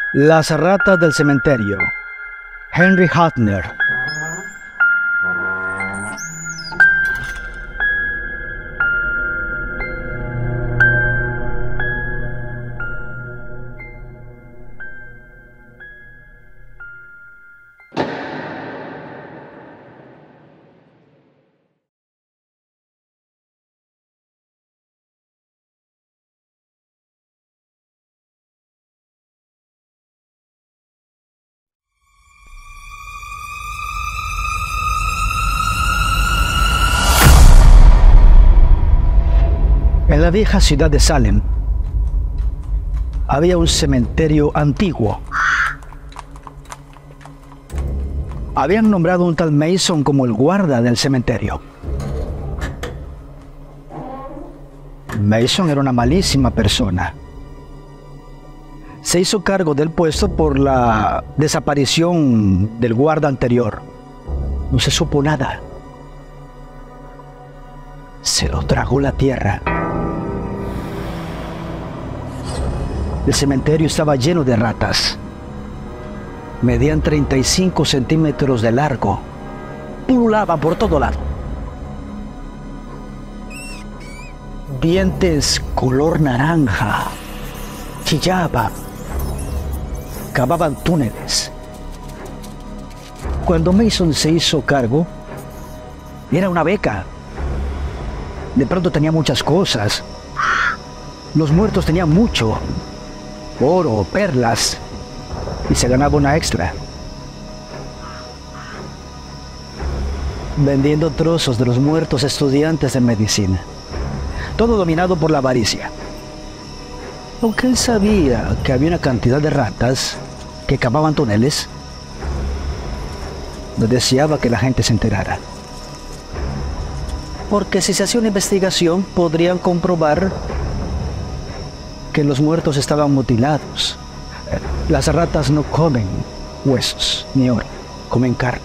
Las ratas del cementerio. Henry Hattner. En la vieja ciudad de Salem había un cementerio antiguo. Habían nombrado a un tal Mason como el guarda del cementerio. Mason era una malísima persona. Se hizo cargo del puesto por la desaparición del guarda anterior. No se supo nada. Se lo tragó la tierra. El cementerio estaba lleno de ratas. Medían 35 centímetros de largo. Pululaban por todo lado. Dientes color naranja. Chillaban. Cavaban túneles. Cuando Mason se hizo cargo, era una beca. De pronto tenía muchas cosas. Los muertos tenían mucho. Oro, perlas, y se ganaba una extra. Vendiendo trozos de los muertos estudiantes de medicina. Todo dominado por la avaricia. Aunque él sabía que había una cantidad de ratas que cavaban túneles, no deseaba que la gente se enterara. Porque si se hacía una investigación, podrían comprobar que los muertos estaban mutilados. Las ratas no comen huesos ni oro, comen carne.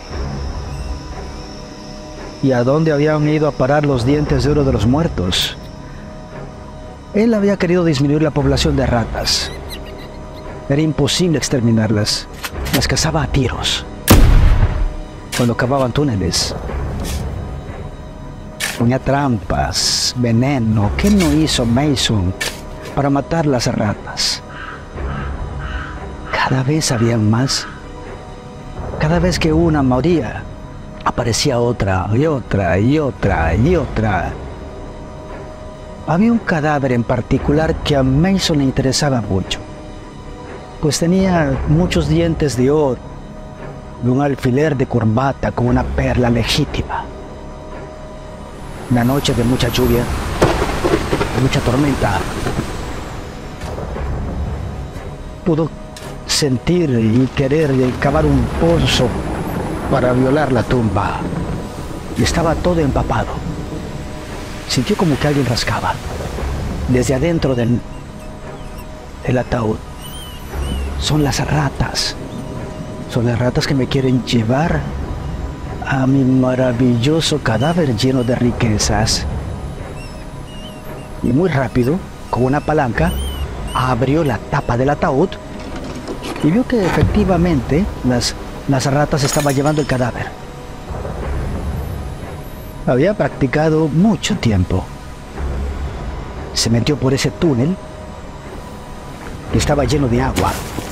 ¿Y a dónde habían ido a parar los dientes de oro de los muertos? Él había querido disminuir la población de ratas. Era imposible exterminarlas. Las cazaba a tiros. Cuando cavaban túneles, ponía trampas, veneno. ¿Qué no hizo Mason para matar las ratas? Cada vez habían más. Cada vez que una moría, aparecía otra y otra y otra y otra. Había un cadáver en particular que a Mason le interesaba mucho, pues tenía muchos dientes de oro y un alfiler de corbata con una perla legítima. Una noche de mucha lluvia, de mucha tormenta, pudo sentir y querer cavar un pozo para violar la tumba. Y estaba todo empapado. Sintió como que alguien rascaba desde adentro del ataúd. Son las ratas. Son las ratas que me quieren llevar a mi maravilloso cadáver lleno de riquezas. Y muy rápido, con una palanca, abrió la tapa del ataúd y vio que efectivamente las ratas estaban llevando el cadáver. Había practicado mucho tiempo. Se metió por ese túnel que estaba lleno de agua.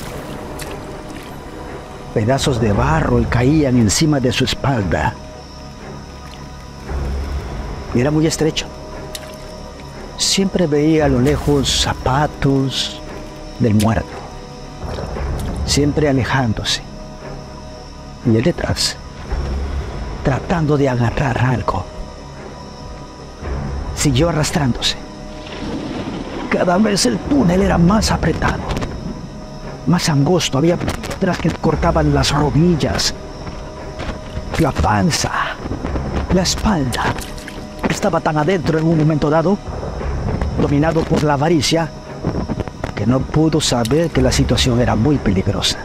Pedazos de barro caían encima de su espalda. Y era muy estrecho. Siempre veía a lo lejos zapatos del muerto, siempre alejándose, y él detrás, tratando de agarrar algo. Siguió arrastrándose. Cada vez el túnel era más apretado, más angosto. Había piedras que cortaban las rodillas, la panza, la espalda. Estaba tan adentro en un momento dado, dominado por la avaricia, que no pudo saber que la situación era muy peligrosa.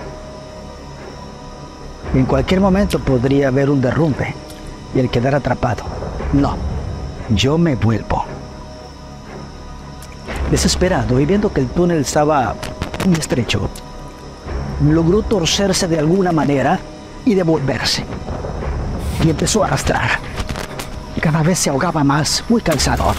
En cualquier momento podría haber un derrumbe y él quedar atrapado. No, yo me vuelvo. Desesperado y viendo que el túnel estaba muy estrecho, logró torcerse de alguna manera y devolverse. Y empezó a arrastrar. Cada vez se ahogaba más, muy cansado.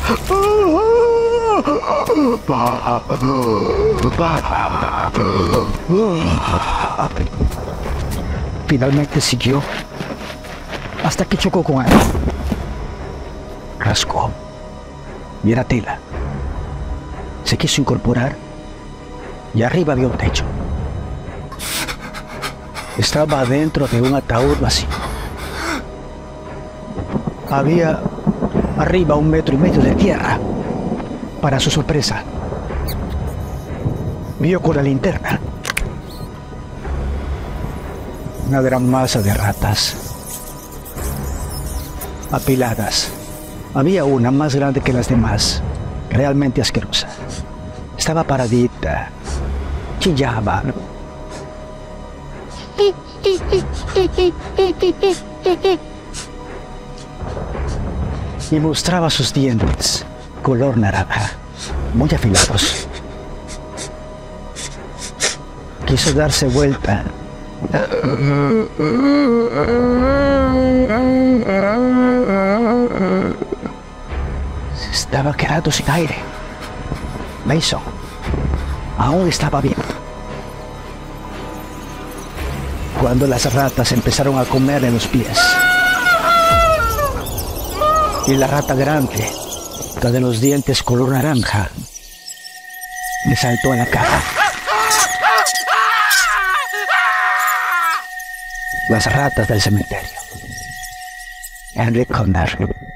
Finalmente siguió hasta que chocó con algo. Rascó y era tela. Se quiso incorporar y arriba había un techo. Estaba dentro de un ataúd vacío. Había arriba 1,5 metros de tierra. Para su sorpresa, vio con la linterna una gran masa de ratas apiladas. Había una más grande que las demás, realmente asquerosa. Estaba paradita, chillaba. Y mostraba sus dientes, color naranja, muy afilados. Quiso darse vuelta. Estaba quedando sin aire. Mason aún estaba vivo. Cuando las ratas empezaron a comerle los pies. Y la rata grande, de los dientes color naranja, le saltó a la cara. Las ratas del cementerio. Henry Conner.